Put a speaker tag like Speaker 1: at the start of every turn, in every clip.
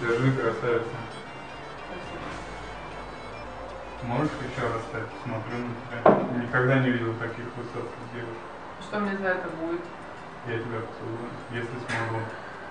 Speaker 1: Держи, красавица. Можешь еще раз стать? Смотрю на тебя. Никогда не видел таких высоких девушек.
Speaker 2: Что мне за это будет?
Speaker 1: Я тебя поцелую, если смогу.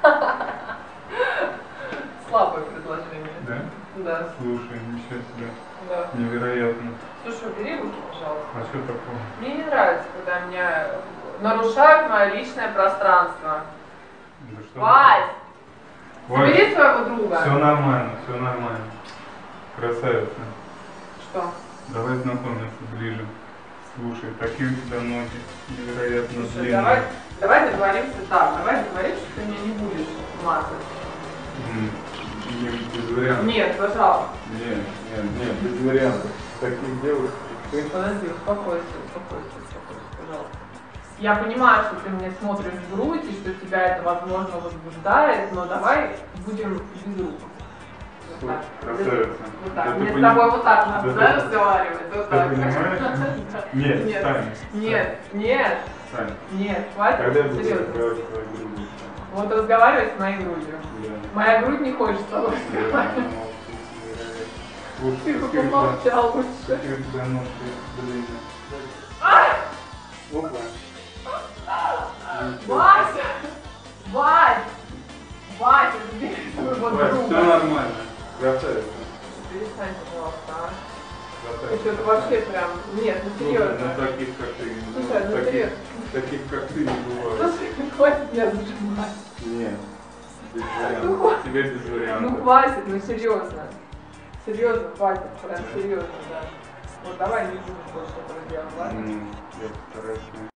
Speaker 2: Слабое предложение.
Speaker 1: Да?
Speaker 2: Да.
Speaker 1: Слушай, ничего себе.
Speaker 2: Да.
Speaker 1: Невероятно.
Speaker 2: Слушай, убери руки, пожалуйста.
Speaker 1: А что такое?
Speaker 2: Мне не нравится, когда меня нарушают мое личное пространство.
Speaker 1: Да что?
Speaker 2: Вась!
Speaker 1: Вась,
Speaker 2: Забери своего друга.
Speaker 1: все нормально, все нормально. Красавица.
Speaker 2: Что?
Speaker 1: Давай знакомиться ближе. Слушай, такие у тебя ноги невероятно
Speaker 2: Слушай,
Speaker 1: длинные.
Speaker 2: давай договоримся так. Давай договоримся, что ты меня не будешь мазать.
Speaker 1: Без вариантов.
Speaker 2: Нет, пожалуйста.
Speaker 1: Нет, без вариантов. Таких девушек, как ты.
Speaker 2: Подожди, успокойся, пожалуйста. Я понимаю, что ты мне смотришь в грудь и что тебя это, возможно, возбуждает, но давай будем без рук. Вот так.
Speaker 1: Красавица.
Speaker 2: Вот так.
Speaker 1: Да
Speaker 2: Мне
Speaker 1: ты
Speaker 2: с тобой вот так
Speaker 1: да
Speaker 2: надо,
Speaker 1: ты-
Speaker 2: да, разговаривать? Вот
Speaker 1: Ты
Speaker 2: так.
Speaker 1: понимаешь? Нет,
Speaker 2: Нет.
Speaker 1: Сань.
Speaker 2: Нет,
Speaker 1: Сань.
Speaker 2: нет, хватит,
Speaker 1: Когда я буду
Speaker 2: серьезно.
Speaker 1: разговаривать с твоей грудью?
Speaker 2: Вот разговаривай с моей грудью.
Speaker 1: Да.
Speaker 2: Моя грудь не хочет с тобой
Speaker 1: Да,
Speaker 2: разговаривать.
Speaker 1: Слушай,
Speaker 2: Ты бы
Speaker 1: какие у тебя-
Speaker 2: помолчал лучше.
Speaker 1: какие у тебя ножки длинные. Опа.
Speaker 2: Вася! Вася, забери своего
Speaker 1: Вась, все
Speaker 2: друга.
Speaker 1: нормально. Красавица.
Speaker 2: Перестань, пожалуйста, а.
Speaker 1: Красавица.
Speaker 2: Это вообще прям... Нет, ну
Speaker 1: Слушай,
Speaker 2: серьезно.
Speaker 1: ну таких как ты,
Speaker 2: Слушай, ну серьезно.
Speaker 1: таких как ты не бывает.
Speaker 2: Слушай, хватит меня зажимать.
Speaker 1: Нет, без
Speaker 2: Ну,
Speaker 1: вариантов. Тебе без вариантов.
Speaker 2: Ну хватит, ну серьезно. Серьезно, хватит, прям серьезно, да. Вот давай не будем больше этого делать, ладно?
Speaker 1: Я постараюсь.